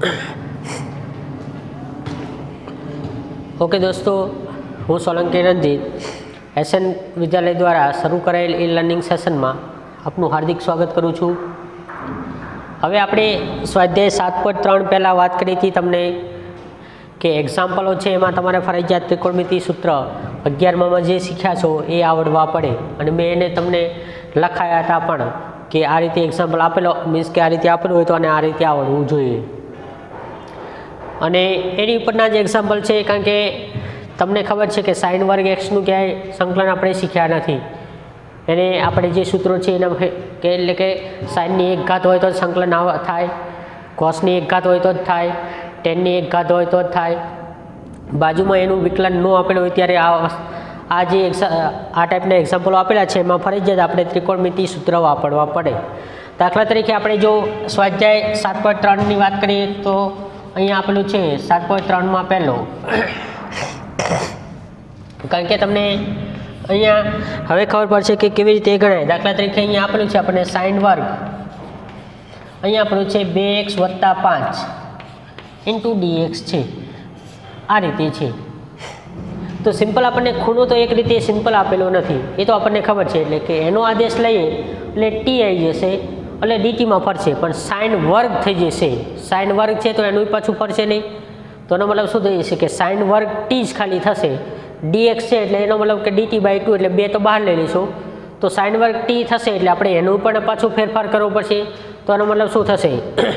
Okay दोस्तों, हूँ Solanki Ranjit SN विद्यालय द्वारा शुरू करायेल ई लर्निंग सेशन में आपनु हार्दिक स्वागत करूँ छूँ। हवे आपणे स्वाध्याय 7.3 पहला बात करी थी तमने कि एक्जाम्पलो है एमां तमारे फरजियात त्रिकोणमिति सूत्र 11मां में जे शीख्या छो ए आवडवा पड़े अने मैं एने तमने लखाया था पण कि आ रीते एक्जाम्पल आपेलो मीन्स कि आ रीते आपेलुं होय तो आने आ रीते आवडवुं जोईए। अने एनी उपरना जे एक्जाम्पल है कारण के तमने खबर है कि साइन वर्ग एक्सनु क्यांय संकलन आपणे शीख्या नथी। एने आपणे जे सूत्रो छे एना के एटले के साइननी एक घात होय तो संकलन थाय, कॉसनी एक घात होय तो थाय, टेननी एक घात होय तो थाय। बाजुमां एनुं विकलन न आपेलुं होय त्यारे आ जे आ टाइपना एक्जाम्पलो आपेला छे एमां फरजियात आपणे त्रिकोणमिति सूत्र वापरवा पड़े। दाखला तरीके आपणे जो स्वाध्याय 7.3 ની વાત કરીએ तो अहींया आपेलुं छे 7.3 में पहलो कारण के तमने अहींया हवे खबर पड़शे कि केवी रीते गणाय। दाखला तरीके अहींया आपेलुं छे आपणे साइन वर्ग, अहींया आपेलुं छे 2x + 5 इंटू dx छे, आ रीते छे। तो सिंपल आपने खूणो तो एक रीते सिंपल आपेलो नहीं, ये तो आपने खबर है। एटले कि एनो आदेश लईए एटले टी आई जशे એટલે dt में फरशे, पण साइन वर्ग थई जशे। साइन वर्ग है तो एनुं पाछुं फरशे नहीं, तो एनो मतलब शुं थई जशे कि साइन वर्ग टी ज खाली थशे। dx है एटले एनो मतलब कि dt/2 एटले 2 तो बहार लई लईशुं तो साइन वर्ग टी थशे एटले आपणे एनुं पण पाछुं फेरफार करवो पड़शे। तो एनो मतलब शुं थशे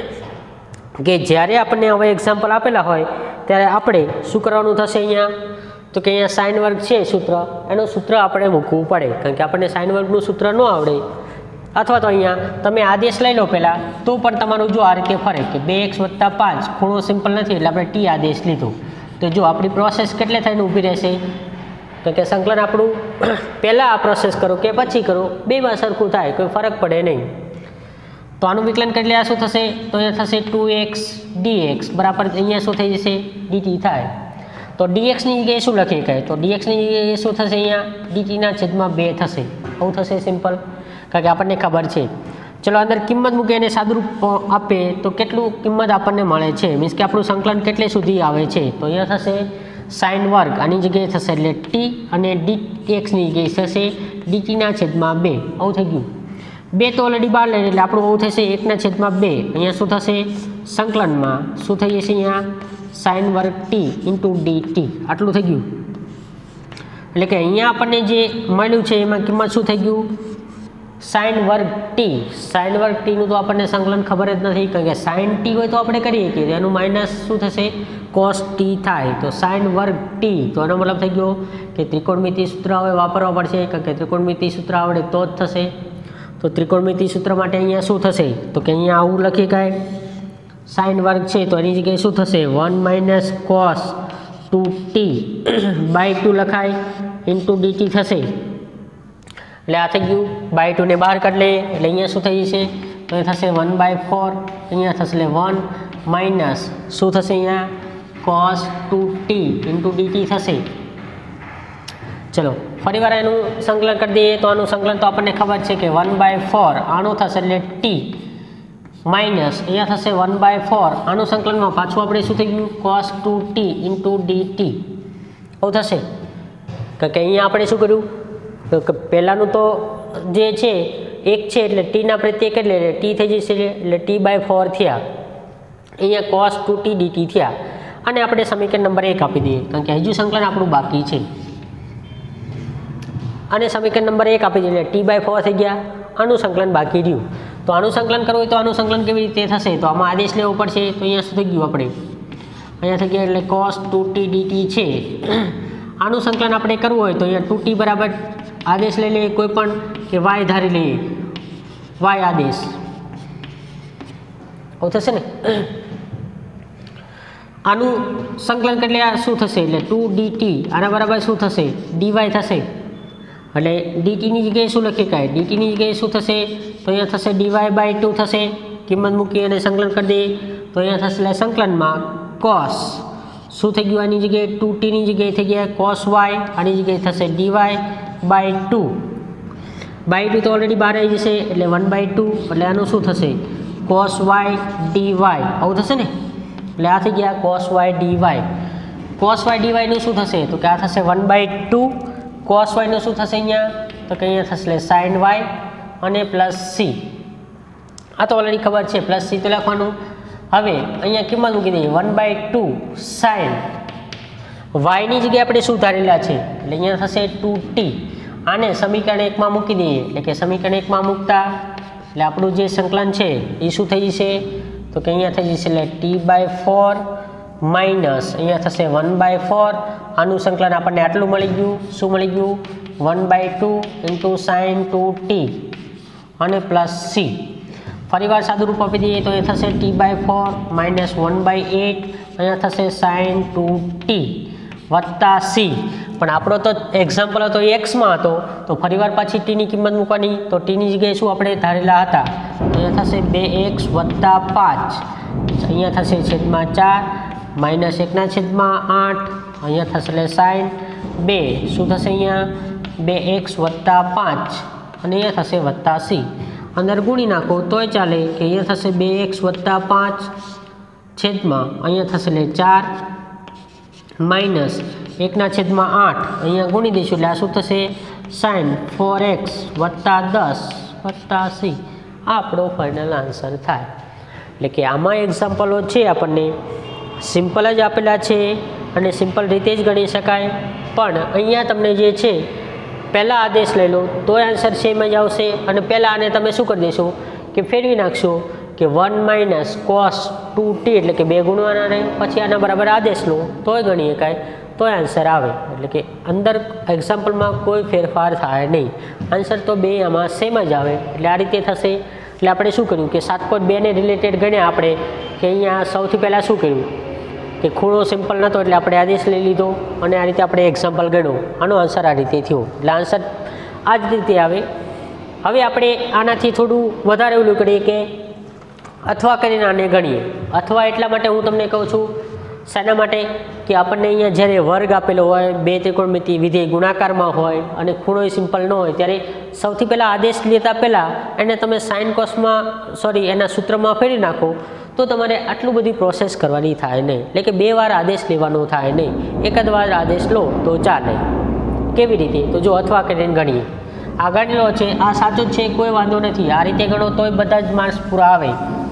कि ज्यारे आपणे हवे एक्जाम्पल आपेला होय त्यारे आपणे शुं करवानुं थशे अहींया तो कि अहींया साइन वर्ग है सूत्र एनु सूत्र आपणे मूकवुं पड़े कारण के आपणे साइन वर्गनुं सूत्र न आवडे। अथवा तो अहींया तमे आदेश लई लो पहला तो पण तमारुं जो आ रीते फरे कि 2x + 5 खूणो सिंपल नथी एटले आपणे टी आदेश लीधो। तो जो आपणी प्रोसेस केटले थईने ऊभी रहेशे तो कि संकलन आपणुं पहला आ प्रोसेस करो कि पछी करो बेमां सरखुं थाय, कोई फरक पड़े नहीं। तो आनुं विकलन करीए आ शुं थशे तो अहींया थशे 2x dx बराबर अहींया शुं थई जशे dt थाय। तो dx ની જગ્યાએ શું લખી શકાય તો dx ની જગ્યાએ શું થશે અહીંયા dt ના છેદમાં 2 થશે। આવું થશે સિમ્પલ કારણ કે આપણને ખબર છે। ચલો અંદર કિંમત મૂકે એને સાદુરૂપ આપે તો કેટલું કિંમત આપણને મળે છે મીન્સ કે આપણું સંકલન કેટલે સુધી આવે છે તો અહીંયા થશે સાઇન વર્ગ આની જગ્યાએ થશે એટલે t અને dx ની જગ્યાએ થશે dt ના છેદમાં 2। આવું થઈ ગયું। 2 તો ઓલરેડી બહાર લઈને એટલે આપણું આવું થશે 1 ના છેદમાં 2। અહીંયા શું થશે સંકલનમાં શું થઈ જશે અહીંયા साइन वर्ग टी इंटू dt आटलू थी गयु। एटले कि अहींया आपने जे मळ्युं छे एमां किंमत शुं थई गयुं साइन वर्ग टी। साइन वर्ग टी नुं तो आपने संकलन खबर ज नथी कारण के साइन टी होय तो आपणे करीए कि एनुं माइनस शुं थशे कॉस टी थाय तो साइन वर्ग टी तो एनो मतलब थई गयो कि त्रिकोणमिति सूत्र हवे वापरवा पड़शे कारण के त्रिकोणमिति सूत्र आवडे तो ज थशे। तो त्रिकोणमिति सूत्र माटे अहींया शुं थशे तो कि अहींया आवुं लखी शकाय साइन वर्ग है तो एनी जगह शू थशे 1 - cos 2t/2 लखाय इंटू dt थशे एटले आ थई गयुं। बाय 2 ने बहार काढी लईए एटले अहींया शुं थई जशे तो ए थशे 1/4 अहींया थशे 1 माइनस शुं थशे अहींया cos 2t इंटू dt थशे। चलो फरीवार एनुं संकलन कर दीए तो आनुं संकलन तो आपने खबर है कि 1/4 आनो थशे एटले t माइनस अहींया थशे 1/4 आनुं संकलन में पाछुं आपणे शुं थई गयुं cos 2t इंटू dt आवुं थशे कारण के अहींया आपणे शुं कर्युं तो पहेलानुं तो जे छे 1 छे एटले t ना प्रत्येक एटले t थई जशे एटले t/4 थया। अहींया cos 2t dt थया अने आपणे समीकरण नंबर 1 आपी दीए कारण के हजू संकलन आपणुं बाकी छे अने समीकरण नंबर 1 आपी दीए एटले t/4 थई गया। आनुं संकलन बाकी रह्युं तो आनुं संकलन करवुं तो आनुं संकलन केवी रीते थशे तो आमां आदेश लेवो पड़शे तो अहींया शुं थई गयुं आपणे अहींया थई गयुं एटले cos 2t dt छे। आनुं संकलन आपणे करवुं होय तो अहींया 2t बराबर आदेश लई लईए कोईपण कि y धारी लईए y आदेश आवुं थशे ने। आनुं संकलन करीए आ शुं थशे एटले 2dt आना बराबर शुं थशे dy थशे एटले dt ની જગ્યાએ શું લખી શકાય dt ની જગ્યાએ શું થશે तो अहींया थशे dy/2 थशे किंमत मूकी अने संकलन कर दीए तो अहींया थशे संकलन में cos शुं थई गयुं आनी जग्याए 2t नी जग्याए थई गया cos y आनी जग्याए थशे dy/2 2 तो ऑलरेडी बहार आई जशे एटले 1/2 एटले आनुं शुं थशे cos y dy आवुं थशे ने। એટલે આ થઈ ગયા cos y dy. cos y dy નું શું થશે તો કે આ થશે 1/2 cos y નું શું થશે અહીંયા તો કે અહીંયા થશે sin y અને પ્લસ c. આ તો ઓલરેડી ખબર છે, પ્લસ c તો લખવાનું. હવે અહીંયા કિંમત મૂકી દઈએ 1/2 sin y ની જગ્યાએ આપણે શું ધારેલા છે એટલે અહીંયા થશે 2t. આને સમીકરણ 1 માં મૂકી દઈએ એટલે કે સમીકરણ 1 માં મૂકતા એટલે આપણું જે સંકલન છે એ શું થઈ જશે તો કે અહીંયા થઈ જશે એટલે t/4 માઇનસ અહીંયા થશે 1/4. આનું સંકલન આપણને આટલું મળી ગયું. શું મળી ગયું 1/2 sin 2t અને પ્લસ c. ફરીવાર સાદું રૂપ આપી દઈએ તો એ થશે t/4 માઇનસ 1/8 અહીંયા થશે sin 2t વત્તા c. પણ આપણો તો એક્ઝામ્પલ હતો એ એક્સમાં હતો તો ફરીવાર પાછી ટીની કિંમત મૂકવાની. તો ટીની જગ્યાએ શું આપણે ધારેલા હતા અહીંયા થશે 2x વત્તા 5 અહીંયા થશે છેદમાં 4 માઇનસ 1/8 અહીંયા થશે એટલે sin 2 શું થશે અહીંયા 2x વત્તા 5 અને અહીંયા થશે વત્તા c. અંદર ગુણી નાખો તોય ચાલે કે અહીંયા થશે 2x વત્તા 5 છેદમાં અહીંયા થશે એટલે 4 માઇનસ 1/8 અહીંયા ગુણી દઈશું એટલે આ શું થશે sin 4x વત્તા 10 વત્તા c. આ આપણો ફાઇનલ આન્સર થાય. એટલે કે આમાં એક્ઝામ્પલો છે આપણને સિમ્પલ જ આપેલા છે અને સિમ્પલ રીતે જ ગણી શકાય. પણ અહીંયા તમને જે છે પહેલાં આદેશ લઈ લો તોય આન્સર સેમ જ આવશે અને પહેલાં આને તમે શું કરી દેશો કે ફેરવી નાખશો કે 1 - cos 2t એટલે કે 2 ગુણવાના રહે પછી આના બરાબર આદેશ લો તોય ગણી શકાય તોય આન્સર આવે. એટલે કે અંદર એક્ઝામ્પલમાં કોઈ ફેરફાર થાય નહીં. આન્સર તો બે આમાં સેમ જ આવે. એટલે આ રીતે થશે. એટલે આપણે શું કર્યું કે 7.2 ને રિલેટેડ ગણ્યા આપણે કે અહીંયા સૌથી પહેલાં શું કર્યું કે ખૂણો સિમ્પલ નહોતો એટલે આપણે આદેશ લઈ લીધો અને આ રીતે આપણે એક્ઝામ્પલ ગણ્યો. આનો આન્સર આ રીતે થયો. એટલે આન્સર આ જ રીતે આવે. હવે આપણે આનાથી થોડું વધારે એવું કરીએ કે અથવા કરીને આને ગણીએ. અથવા એટલા માટે હું તમને કહું છું શાના માટે કે આપણને અહીંયા જ્યારે વર્ગ આપેલો હોય બે ત્રિકોણમિતિ વિધેય ગુણાકારમાં હોય અને ખૂણો સિમ્પલ ન હોય ત્યારે સૌથી પહેલાં આદેશ લેતા પહેલાં એને તમે સાઇન કોસમાં એના સૂત્રમાં ફેરવી નાખો તો તમારે આટલું બધી પ્રોસેસ કરવાની થાય નહીં. એટલે કે 2 વાર આદેશ લેવાનો થાય નહીં. એક જ વાર આદેશ લો તો ચાલે. કેવી રીતે તો જો અથવા કરીને ગણીએ. આ ગણેલો છે આ સાચું જ છે કોઈ વાંધો નથી. આ રીતે ગણો તોય બધા જ માર્ક્સ પૂરા આવે.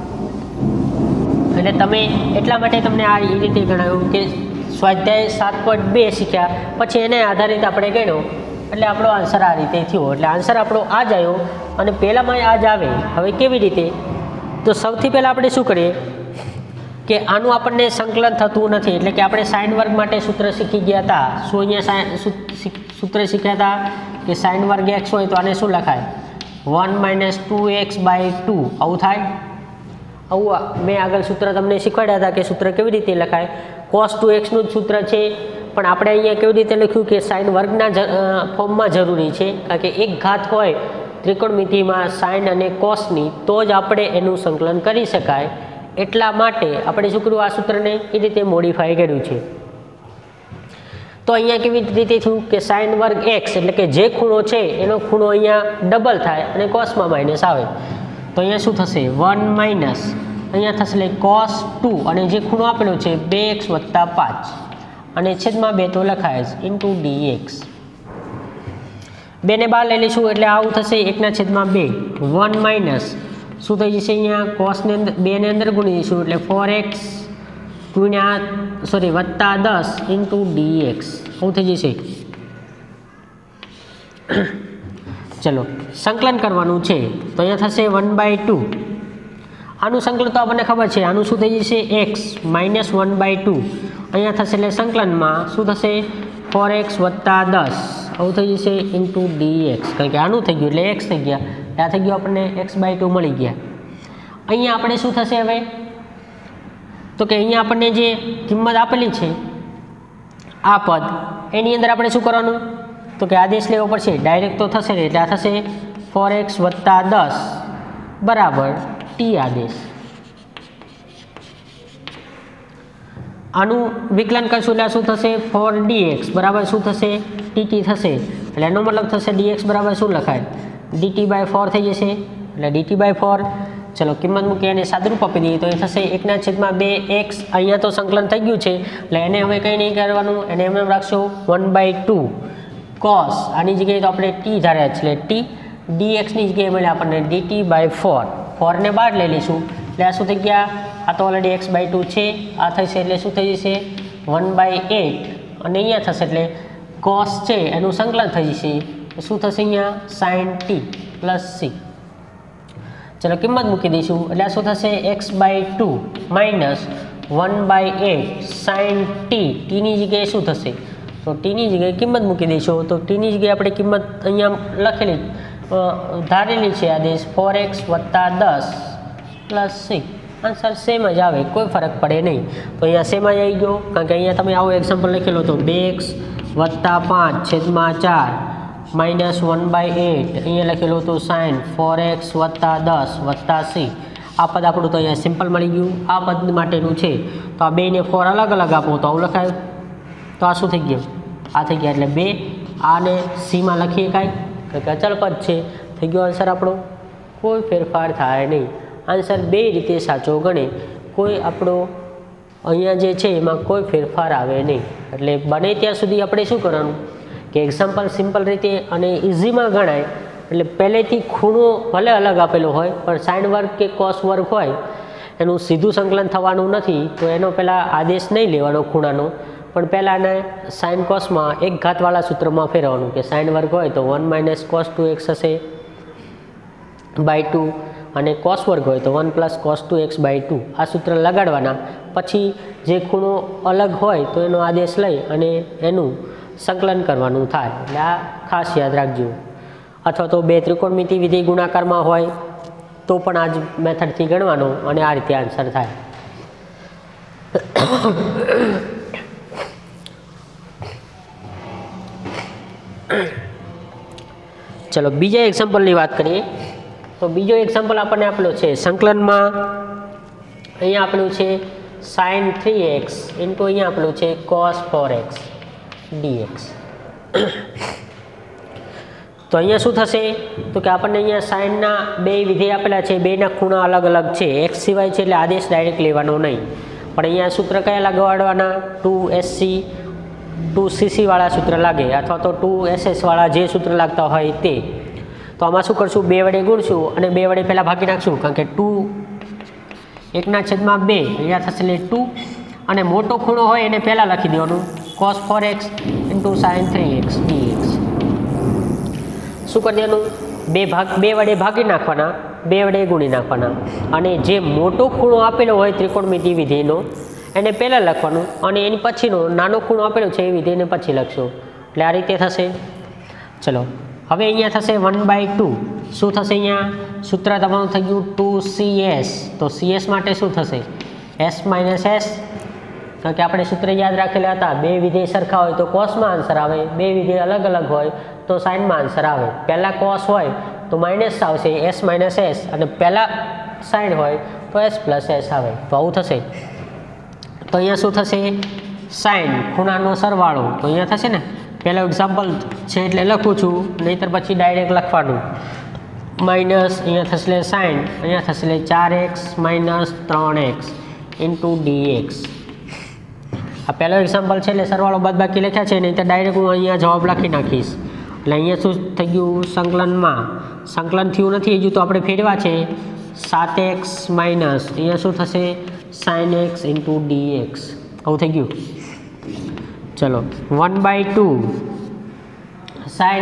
એટલે તમે એટલા માટે તમને આ રીતે ગણાવ્યું કે સ્વાધ્યાય 7.2 શીખ્યા પછી એને આધારિત આપણે ગણ્યો એટલે આપણો આન્સર આ રીતે થયો. એટલે આન્સર આપણો આ જ આવ્યો અને પહેલાંમાં આ જ આવે. હવે કેવી રીતે તો સૌથી પહેલાં આપણે શું કરીએ કે આનું આપણને સંકલન થતું નથી. એટલે કે આપણે સાઇન વર્ગ માટે સૂત્ર શીખી ગયા હતા. શું અહીંયા સૂત્ર શીખ્યા હતા કે સાઇન વર્ગ x હોય તો આને શું લખાય 1 - 2x/2 આવું થાય. આવું મેં આગળ સૂત્ર તમને શીખવાડ્યા હતા કે સૂત્ર કેવી રીતે લખાય. cos 2x નું જ સૂત્ર છે પણ આપણે અહીંયા કેવી રીતે લખ્યું કે સાઇન વર્ગના ફોર્મમાં જરૂરી છે કારણ કે એક ઘાત હોય ત્રિકોણમિતિમાં સાઇન અને કોસની તો જ આપણે એનું સંકલન કરી શકાય. એટલા માટે આપણે શું કર્યું આ સૂત્રને એ રીતે મોડિફાઈ કર્યું છે. તો અહીંયા કેવી રીતે થયું કે સાઇન વર્ગ x એટલે કે જે ખૂણો છે એનો ખૂણો અહીંયા ડબલ થાય અને કોસમાં માઇનસ આવે. તો અહીંયા શું થશે 1 માઇનસ અહીંયા થશે એટલે cos 2 અને જે ખૂણો આપેલો છે 2x વત્તા 5 અને છેદમાં 2 તો લખાય જ ઇન્ટુ dx. 2 ને બહાર લઈ લઈશું એટલે આવું થશે 1/2 1 માઇનસ શું થઈ જશે અહીંયા કોસને 2 ને અંદર ગુણી દઈશું એટલે 4x વત્તા 10 ઇન્ટુ dx આવું થઈ જશે. ચલો સંકલન કરવાનું છે તો અહીંયા થશે 1/2. આનું સંકલન તો આપણને ખબર છે. આનું શું થઈ જશે x માઇનસ 1/2 અહીંયા થશે એટલે સંકલનમાં શું થશે 4x વત્તા 10 આવું થઈ જશે ઇન્ટુ dx. કારણ કે આનું થઈ ગયું એટલે x થઈ ગયા. આ થઈ ગયું આપણને x/2 મળી ગયા. અહીંયા આપણે શું થશે હવે તો કે અહીંયા આપણને જે કિંમત આપેલી છે આ પદ એની અંદર આપણે શું કરવાનું તો કે આદેશ લેવો પડશે. ડાયરેક્ટ તો થશે ને એટલે આ થશે 4x વત્તા 10 બરાબર t આદેશ. આનું વિકલન કરશું એટલે શું થશે 4dx બરાબર શું થશે dt થશે. એટલે એનો મતલબ થશે dx બરાબર શું લખાય dt/4 થઈ જશે. એટલે dt/4 ચલો કિંમત મૂકી અને સાદુરૂપ આપી દઈએ તો એ થશે 1/2x. અહીંયા તો સંકલન થઈ ગયું છે એટલે એને હવે કંઈ નહીં કરવાનું, એને એમ રાખશું 1/2 cos. આની જગ્યાએ તો આપણે t ધાર્યા છે એટલે t dxની જગ્યાએ મળે આપણને dt/4. 4 ને બહાર લઈ લઈશું એટલે આ શું થઈ ગયા, આ તો ઓલરેડી x/2 છે, આ થશે એટલે શું થઈ જશે 1/8 અને અહીંયા થશે એટલે cos છે એનું સંકલન થઈ જશે, શું થશે અહીંયા sin t + c. ચલો કિંમત મૂકી દઈશું એટલે આ શું થશે x/2 માઇનસ 1/8 sin t. ટીની જગ્યાએ શું થશે તો ટીની જગ્યાએ કિંમત મૂકી દઈશું તો ટીની જગ્યાએ આપણે કિંમત અહીંયા લખેલી ધારેલી છે આદેશ 4x + 10 + c. આન્સર સેમ જ આવે, કોઈ ફરક પડે નહીં. તો અહીંયા સેમ જ આવી ગયો કારણ કે અહીંયા તમે આવો એક્ઝામ્પલ લખેલો તો 2x + 5/4 માઇનસ 1/8 અહીંયા લખેલું હતું sin 4x + 10 + c. આ પદ આપણું તો અહીંયા સિમ્પલ મળી ગયું. આ પદ માટેનું છે તો આ 2 ને 4 અલગ અલગ આપો તો આવું લખાય તો આ શું થઈ ગયું, આ થઈ ગયા એટલે 2. આને સીમાં લખીએ કાંઈ કે અચળ પદ છે, થઈ ગયો આન્સર આપણો, કોઈ ફેરફાર થાય નહીં. આન્સર બે રીતે સાચો ગણે, કોઈ આપણો અહીંયા જે છે એમાં કોઈ ફેરફાર આવે નહીં. એટલે બને ત્યાં સુધી આપણે શું કરવાનું કે એક્ઝામ્પલ સિમ્પલ રીતે અને ઇઝીમાં ગણાય. એટલે પહેલેથી ખૂણો ભલે અલગ આપેલો હોય પણ સાઇન વર્ગ કે કોસ વર્ગ હોય એનું સીધું સંકલન થવાનું નથી, તો એનો પહેલાં આદેશ નહીં લેવાનો ખૂણાનો, પણ પહેલાં એને સાઇન કોસમાં એક ઘાતવાળા સૂત્રમાં ફેરવવાનું કે સાઇન વર્ગ હોય તો 1 - cos 2x હશે /2 અને કોસ વર્ગ હોય તો 1 + cos 2x /2. આ સૂત્ર લગાડવાના, પછી જે ખૂણો અલગ હોય તો એનો આદેશ લઈ અને એનું સંકલન કરવાનું થાય. એટલે આ ખાસ યાદ રાખજો. અથવા તો બે ત્રિકોણમિતિ વિધિ ગુણાકારમાં હોય તો પણ આ જ મેથડથી ગણવાનો અને આ રીતે આન્સર થાય. ચલો બીજા એક્ઝામ્પલની વાત કરીએ તો બીજો એક્ઝામ્પલ આપણને આપેલો છે સંકલનમાં. અહીંયા આપેલું છે sin 3x ઇન્ટુ અહીંયા આપેલું છે cos 4x dx. તો અહીંયા શું થશે તો કે આપણને અહીંયા સાઇનના બે વિધેય આપેલા છે, બેના ખૂણા અલગ અલગ છે, x સિવાય છે એટલે આદેશ ડાયરેક્ટ લેવાનો નહીં, પણ અહીંયા સૂત્ર કયા લગાડવાના 2SC 2CC વાળા સૂત્ર લાગે અથવા તો 2SS વાળા જે સૂત્ર લાગતા હોય તે. તો આમાં શું કરશું, 2 વડે ગુણશું અને 2 વડે પહેલાં ભાગી નાખશું કારણ કે 2 1/2 અહીંયા થશે એટલે 2 અને મોટો ખૂણો હોય એને પહેલાં લખી દેવાનું cos 4x into sin 3x dx. શું કરી દેવાનું, 2 વડે ભાગી નાખવાના, 2 વડે ગુણી નાખવાના અને જે મોટો ખૂણો આપેલો હોય ત્રિકોણમિતિ વિધેયનો એને પહેલાં લખવાનું અને એની પછીનો નાનો ખૂણો આપેલો છે એ વિધેયને પછી લખશું. એટલે આ રીતે થશે. ચલો હવે અહીંયા થશે 1/2. શું થશે અહીંયા સૂત્ર તમારું થઈ ગયું 2CS. તો CS માટે શું થશે S - S, કારણ કે આપણે સૂત્ર યાદ રાખેલા હતા, બે વિધેય સરખા હોય તો કોસમાં આન્સર આવે, બે વિધેય અલગ અલગ હોય તો સાઇનમાં આન્સર આવે. પહેલાં કોસ હોય તો માઇનસ આવશે S - S અને પહેલાં સાઇન હોય તો S + S આવે. તો આવું થશે. તો અહીંયા શું થશે સાઇન ખૂણાનો સરવાળો, તો અહીંયા થશે ને પહેલો એક્ઝામ્પલ છે એટલે લખું છું, નહીંતર પછી ડાયરેક્ટ લખવાનું માઇનસ અહીંયા થશે સાઇન, અહીંયા થશે 4x - 3x ઇન્ટુ dx. આ પહેલો એક્ઝામ્પલ છે એટલે સરવાળો બાદબાકી લખ્યા છે, નહીં તો ડાયરેક્ટ હું અહીંયા જવાબ લખી નાખીશ. એટલે અહીંયા શું થઈ ગયું સંકલનમાં સંકલન થયું નથી હજુ તો આપણે ફેરવા છે 7x માઇનસ અહીંયા શું થશે sin x ઇન્ટુ dx. આવું થઈ ગયું. ચલો 1/2 sin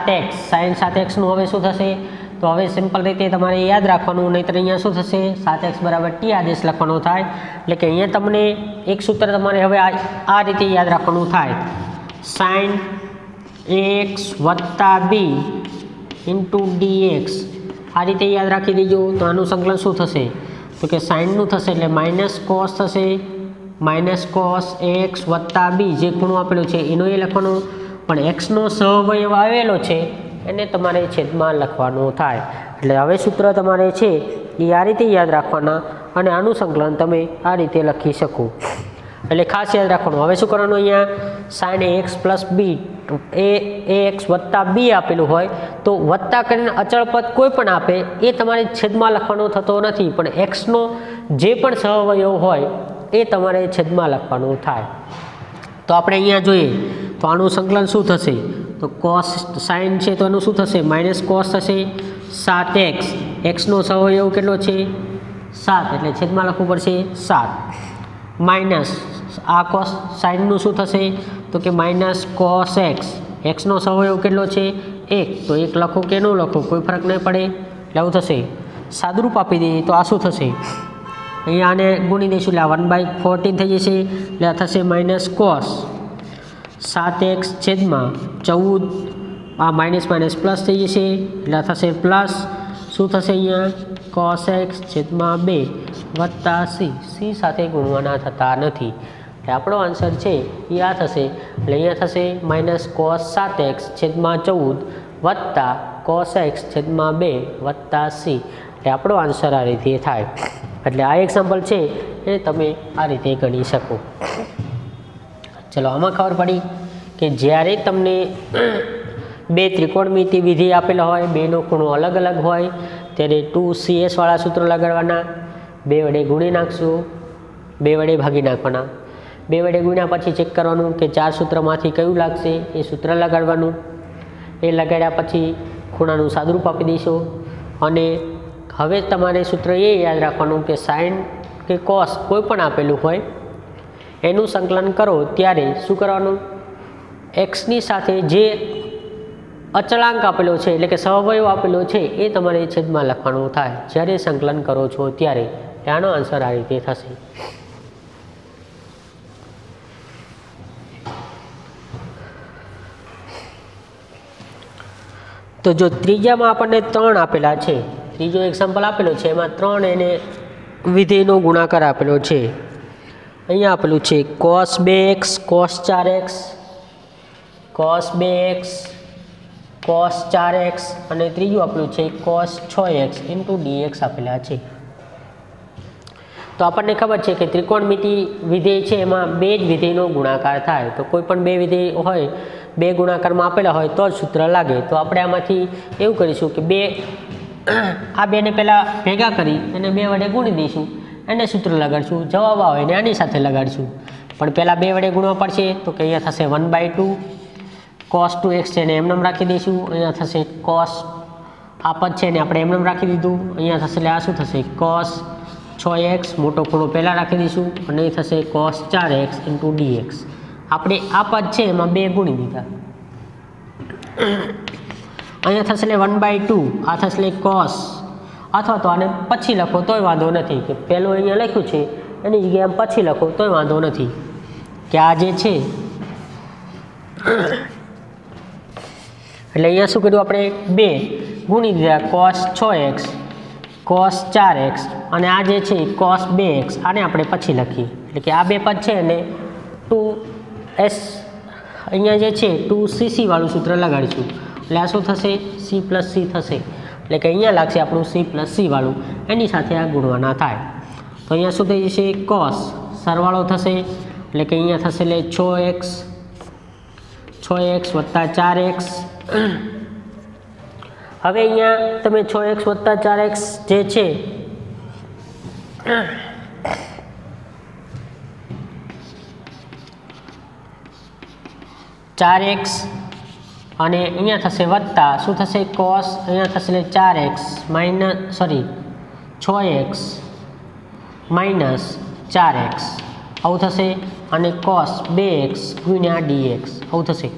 7x નું હવે શું થશે તો હવે સિમ્પલ રીતે તમારે યાદ રાખવાનું, નહીંતર અહીંયા શું થશે 7x = t આદેશ લખવાનો થાય. એટલે કે અહીંયા તમને એક સૂત્ર તમારે હવે આ રીતે યાદ રાખવાનું થાય sin ax + b into dx. આ રીતે યાદ રાખી દેજો. તો આનું સંકલન શું થશે તો કે સાઇનનું થશે એટલે માઇનસ કોસ થશે, માઇનસ કોસ ax + b જે ખૂણો આપેલો છે એનો એ લખવાનો, પણ એક્સનો સહવયવ આવેલો છે એને તમારે છેદમાં લખવાનું થાય. એટલે હવે સૂત્ર તમારે છે એ આ રીતે યાદ રાખવાના અને આનું સંકલન તમે આ રીતે લખી શકો. એટલે ખાસ યાદ રાખવાનું. હવે શું કરવાનું, અહીંયા sin ax + b ax વત્તા b આપેલું હોય તો વત્તા કરીને અચળ પદ કોઈ પણ આપે એ તમારે છેદમાં લખવાનો થતો નથી, પણ એક્સનો જે પણ સહઅવયવ હોય એ તમારે છેદમાં લખવાનું થાય. તો આપણે અહીંયા જોઈએ તો આનું સંકલન શું થશે? તો કોસ સાઇન છે તો એનું શું થશે? માઇનસ કોસ થશે 7x. એક્સનો સહઅવયવ કેટલો છે? 7, એટલે છેદમાં લખવું પડશે 7 માઇનસ આ કોસ સાઇનનું શું થશે? તો કે માઇનસ કોસ એક્સ. એક્સનો સહઅવયવ કેટલો છે? 1, તો 1 લખો કે ન લખો કોઈ ફરક નહીં પડે, એટલે આવું થશે. સાદુરૂપ આપી દઈએ તો આ શું થશે? અહીંયા આને ગુણી દઈશું એટલે આ 1/14 થઈ જશે, એટલે આ થશે માઇનસ કોસ 7x છેદમાં 14. આ માઇનસ માઇનસ પ્લસ થઈ જશે એટલે આ થશે પ્લસ શું થશે? અહીંયા કોસ એક્સ છેદમાં 2 વત્તા સી સાથે ગુણવાના થતા નથી, એટલે આપણો આન્સર છે એ આ થશે. એટલે અહીંયા થશે માઇનસ કોસ 7x છેદમાં 14 વત્તા કોસ એક્સ છેદમાં 2 વત્તા સી, એટલે આપણો આન્સર આ રીતે થાય. એટલે આ એક્ઝામ્પલ છે એ તમે આ રીતે ગણી શકો. ચલો, આમાં ખબર પડી કે જ્યારે તમને બે ત્રિકોણમિતિ વિધિ આપેલા હોય, બેનો ખૂણો અલગ અલગ હોય, ત્યારે 2CS વાળા સૂત્રો લગાડવાના, 2 વડે ગુણી નાખશું, 2 વડે ભાગી નાખવાના. 2 વડે ગુણ્યા પછી ચેક કરવાનું કે 4 સૂત્રમાંથી કયું લાગશે એ સૂત્ર લગાડવાનું. એ લગાડ્યા પછી ખૂણાનું સાદુરૂપ આપી દઈશું. અને હવે તમારે સૂત્ર એ યાદ રાખવાનું કે સાઇન કે કોસ કોઈ પણ આપેલું હોય એનું સંકલન કરો ત્યારે શું કરવાનું? એક્સની સાથે જે અચળાંક આપેલો છે એટલે કે સહઅવયવ આપેલો છે એ તમારે છેદમાં લખવાનું થાય જ્યારે સંકલન કરો છો ત્યારે. આનો આન્સર આ રીતે થશે. તો જો ત્રીજામાં આપણને 3 આપેલા છે, ત્રીજો એક્ઝામ્પલ આપેલો છે એમાં 3 એને વિધેયનો ગુણાકાર આપેલો છે. અહીંયા આપેલું છે cos 2x cos 4x cos 2x cos 4x અને ત્રીજું આપેલું છે cos 6x dx આપેલા છે. તો આપણને ખબર છે કે ત્રિકોણમિતિ વિધેય છે એમાં 2 જ વિધેયનો ગુણાકાર થાય. તો કોઈ પણ 2 વિધેય હોય, 2 ગુણાકારમાં આપેલા હોય તો જ સૂત્ર લાગે. તો આપણે આમાંથી એવું કરીશું કે આ 2ને પહેલાં ભેગા કરી એને 2 વડે ગુણી દઈશું, એને સૂત્ર લગાડશું, જવાબ આવે એને આની સાથે લગાડીશું. પણ પહેલાં 2 વડે ગુણવા પડશે તો કે અહીંયા થશે 1/2 cos 2x છે એને એમનેમ રાખી દઈશું. અહીંયા થશે cos આ પદ છે ને આપણે એમનેમ રાખી દીધું. અહીંયા થશે એટલે આ શું થશે? cos 6x મોટો ખૂણો પહેલાં રાખી દઈશું અને એ થશે cos 4x dx. આપણે આ પદ છે એમાં 2 ગુણી દીધા. અહીંયા થશે એટલે 1/2 આ થશે એટલે cos, અથવા તો આને પછી લખો તોય વાંધો નથી કે પહેલું અહીંયા લખ્યું છે એની જગ્યાએ પછી લખો તોય વાંધો નથી. કે આ જે છે એટલે અહીંયા શું કર્યું? આપણે 2 ગુણી દીધા cos 6x cos 4x અને આ જે છે cos 2x આને આપણે પછી લખીએ. એટલે કે આ 2 પદ છે અને 2s અહીંયા જે છે 2cc વાળું સૂત્ર લગાડીશું. એટલે આ શું થશે? c + c થશે. એટલે કે અહીંયા લાગશે આપણું c + c વાળું, એની સાથે આ ગુણવાના થાય. તો અહીંયા શું થઈ જશે? cos સરવાળો થશે એટલે કે અહીંયા થશે એટલે 6x વત્તા 4x. હવે અહીંયા તમે 6x વત્તા 4x જે છે અને અહીંયા થશે વત્તા શું થશે? cos અહીંયા થશે એટલે 4x - 6x માઇનસ 4x આવું થશે અને cos 2x ગુણ્યા dx આવું થશે.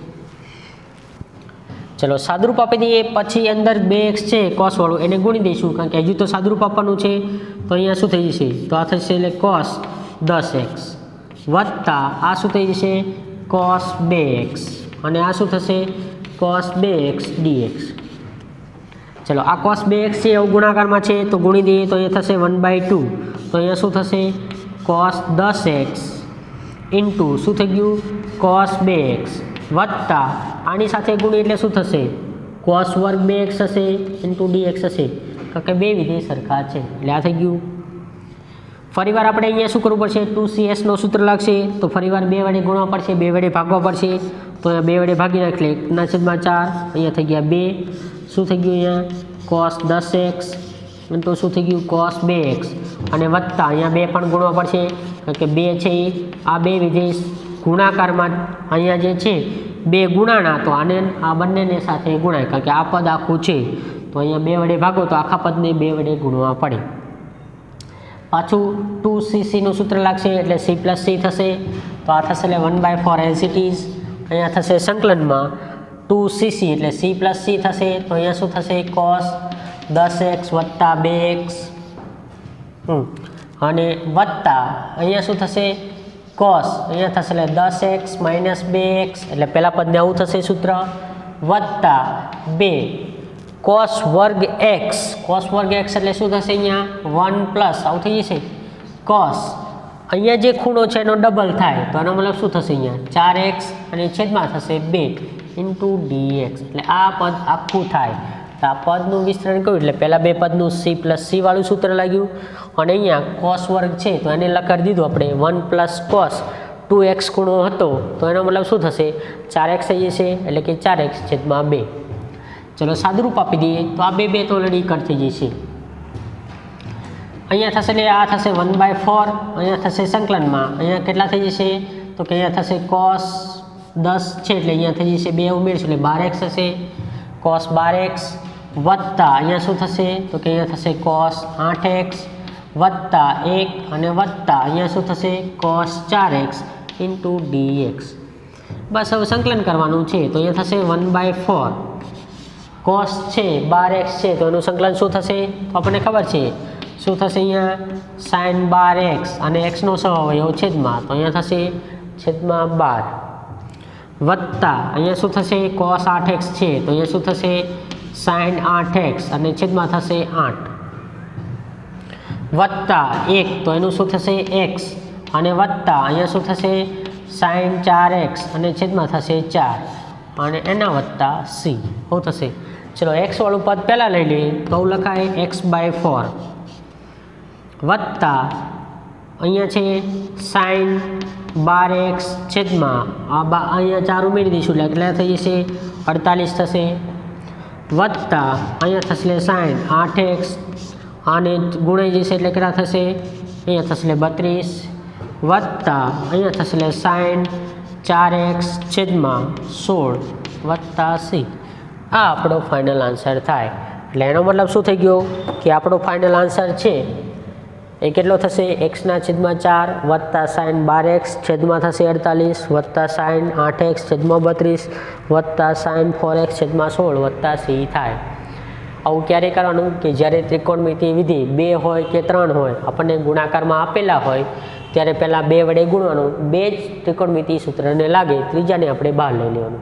ચલો સાદુરૂપ આપી દઈએ. પછી અંદર 2x છે cos વાળું એને ગુણી દઈશું કારણ કે હજુ તો સાદુરૂપ આપવાનું છે. તો અહીંયા શું થઈ જશે? તો આ થશે એટલે cos 10x વત્તા આ શું થઈ જશે? cos 2x અને આ શું થશે? cos 2x dx. ચલો આ cos 2x છે એવું ગુણાકારમાં છે તો ગુણી દઈએ તો એ થશે 1/2. તો અહીંયા શું થશે? cos 10x શું થઈ ગયું? cos 2x વત્તા આની સાથે ગુણી એટલે શું થશે? cos વર્ગ 2x હશે dx હશે કારણ કે 2 વિધેય સરખા છે એટલે આ થઈ ગયું. ફરીવાર આપણે અહીંયા શું કરવું પડશે? 2CS સૂત્ર લાગશે તો ફરીવાર 2 વડે ગુણવા પડશે, 2 વડે ભાગવા પડશે. તો અહીંયા 2 વડે ભાગી નાખીએ 1/4. અહીંયા થઈ ગયા 2. શું થઈ ગયું? અહીંયા cos 10x તો શું થઈ ગયું? cos 2x. અને વત્તા અહીંયા 2 પણ ગુણવા પડશે કારણ કે 2 છે આ 2 વિધેય ગુણાકારમાં અહીંયા જે છે 2 ગુણાણા તો આને આ બંનેને સાથે ગુણાય કારણ કે આ પદ આખું છે તો અહીંયા 2 વડે ભાગો તો આખા પદને 2 વડે ગુણવા પડે. પાછું 2cc સૂત્ર લાગશે એટલે c + c થશે તો આ થશે એટલે 1/4 એઝ ઇટ ઇઝ. અહીંયા થશે સંકલનમાં 2cc એટલે c + c થશે તો અહીંયા શું થશે? cos 10x + 2x અને વત્તા અહીંયા શું થશે? cos અહીંયા થશે એટલે 10x - 2x એટલે પહેલા પદને આવું થશે સૂત્ર વત્તા 2 cos વર્ગ x. cos વર્ગ x એટલે શું થશે? અહીંયા 1 પ્લસ આવું થઈ જશે cos. અહીંયા જે ખૂણો છે એનો ડબલ થાય તો એનો મતલબ શું થશે? અહીંયા 4x અને છેદમાં થશે 2 × dx એટલે આ પદ આખું થાય. તો આ પદનું વિસ્તરણ કર્યું એટલે પહેલાં 2 પદનું c + c વાળું સૂત્ર લાગ્યું અને અહીંયા cos વર્ગ છે તો એને લખાડી દીધું આપણે 1 + cos 2x ખૂણો હતો તો એનો મતલબ શું થશે? 4x થઈ જશે એટલે કે 4x / 2. ચલો સાદુરૂપ આપી દઈએ તો આ 2 તો ઓલરેડી કટ થઈ જશે. અહીંયા થશે એટલે આ થશે 1/4. અહીંયા થશે સંકલનમાં અહીંયા કેટલા થઈ જશે? તો કે અહીંયા થશે cos 10 છે એટલે અહીંયા થઈ જશે 2 ઉમેરશું એટલે 12x થશે cos 12x વત્તા અહીંયા શું થશે? તો કે અહીંયા થશે cos 8x વત્તા 1 અને વત્તા અહીંયા શું થશે? cos 4x × dx. બસ હવે સંકલન કરવાનું છે તો અહીંયા થશે 1/4 cos છે 12x છે તો એનું સંકલન શું થશે? તો આપણને ખબર છે શું થશે? અહીંયા sin 12x અને x નો સહઅવયવ છેદમાં તો અહીંયા થશે /12 વત્તા અહીંયા શું થશે? cos 8x છે તો અહીંયા શું થશે? sin 8x અને છેદમાં થશે 8 વત્તા 1 તો એનું શું થશે? x અને વત્તા અહીંયા શું થશે? sin 4x અને છેદમાં થશે 4 અને એના વત્તા c. શું થશે? ચલો x વાળું પદ પહેલાં લઈ લઈએ તો લખાય x/4 વત્તા અહીંયા છે sin 12x છેદમાં અહીંયા 4 ઉમેરી દઈશું એટલે કેટલા થઈ જશે? 48 થશે વત્તા અહીંયા થશે sin 8x આને ગુણાઈ જશે એટલે કેટલા થશે? અહીંયા થશે 32 વત્તા અહીંયા થશે sin 4x છેદમાં 16 વત્તા c. આ આપણો ફાઇનલ આન્સર થાય. એટલે એનો મતલબ શું થઈ ગયો કે આપણો ફાઇનલ આન્સર છે એ કેટલો થશે? x/4 વત્તા sin 12x છેદમાં થશે 48 વત્તા sin 8x છેદમાં 32 વત્તા sin 4x છેદમાં 16 વત્તા c થાય. આવું ક્યારે કરવાનું કે જ્યારે ત્રિકોણમિતિ વિધિ 2 હોય કે 3 હોય આપણને ગુણાકારમાં આપેલા હોય ત્યારે પહેલાં 2 વડે ગુણવાનું, 2 જ ત્રિકોણમિતિ સૂત્રને લાગે, ત્રીજાને આપણે બહાર લઈ લેવાનું.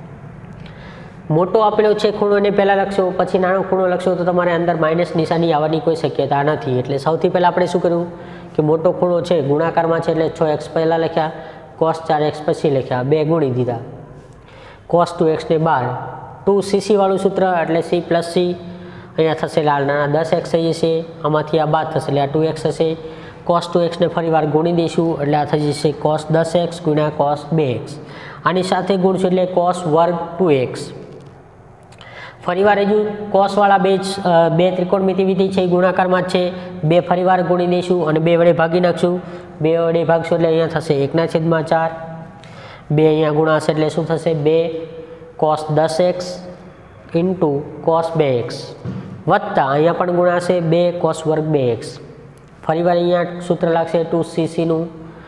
મોટો આપેલો છે ખૂણો એને પહેલાં લખશો પછી નાનો ખૂણો લખશો તો તમારે અંદર માઇનસ નિશાની આવવાની કોઈ શક્યતા નથી. એટલે સૌથી પહેલાં આપણે શું કર્યું કે મોટો ખૂણો છે ગુણાકારમાં છે એટલે 6x પહેલાં લખ્યા, cos 4x પછી લખ્યા, 2 ગુણી દીધા, cos 2x ને 12, 2cc વાળું સૂત્ર એટલે c + c. અહીંયા થશે નાના 10x થઈ જશે, આમાંથી આ બાદ થશે એટલે આ 2x થશે. cos 2x ને ફરી વાર ગુણી દઈશું એટલે આ થઈ જશે cos 10x × cos 2x. આની સાથે ગુણશું એટલે cos વર્ગ 2x. ફરીવાર હજુ કોસવાળા 2 ત્રિકોણમિતિ વિધિ છે ગુણાકારમાં જ છે, 2 ફરીવાર ગુણી દઈશું અને 2 વડે ભાગી નાખશું. 2 વડે ભાગશું એટલે અહીંયા થશે 1/4. 2 અહીંયા ગુણાશે એટલે શું થશે? 2 cos 10x × cos 2x વત્તા અહીંયા પણ ગુણાશે 2 cos વર્ગ 2x. ફરીવાર અહીંયા સૂત્ર લાગશે 2cc નું,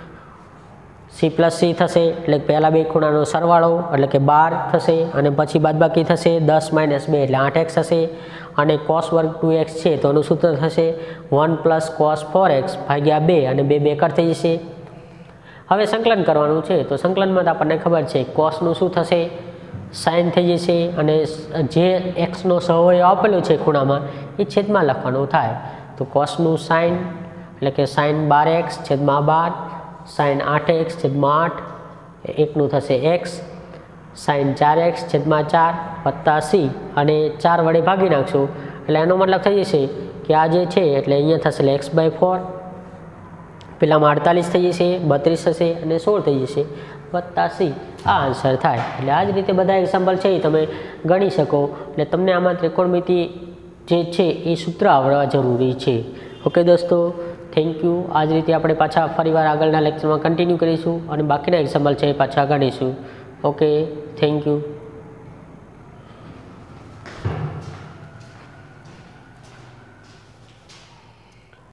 c + c થશે એટલે પહેલાં 2 ખૂણાનો સરવાળો એટલે કે 12 થશે અને પછી બાદબાકી થશે 10 - 2 એટલે 8x થશે અને cos વર્ગ 2x છે તો એનું સૂત્ર થશે 1 + cos 4x ભાગ્યા 2 અને 2 2 કટ થઈ જશે. હવે સંકલન કરવાનું છે તો સંકલનમાં તો આપણને ખબર છે કોસનું શું થશે? સાઇન થઈ જશે અને જે એક્સનો સહવયવ આપેલો છે ખૂણામાં એ છેદમાં લખવાનું થાય. તો કોસનું સાઇન એટલે કે sin 12x છેદમાં 12, sin 8x છેદમાં 8, એકનું થશે x, sin 4x છેદમાં 4 વત્તા c અને 4 વડે ભાગી નાખશું એટલે એનો મતલબ થઈ જશે કે આ જે છે એટલે અહીંયા થશે x/4 પેલામાં 48 થઈ જશે, 32 થશે અને 16 થઈ જશે વત્તા સી, આ આન્સર થાય. એટલે આ જ રીતે બધા એક્ઝામ્પલ છે એ તમે ગણી શકો. એટલે તમને આમાં ત્રિકોણમિતિ જે છે એ સૂત્ર આવડવા જરૂરી છે. ઓકે દોસ્તો, થેન્ક યુ. આ જ રીતે આપણે પાછા ફરીવાર આગળના લેક્ચરમાં કન્ટિન્યુ કરીશું અને બાકીના એક્ઝામ્પલ છે એ પાછા ગણીશું. Okay, thank you.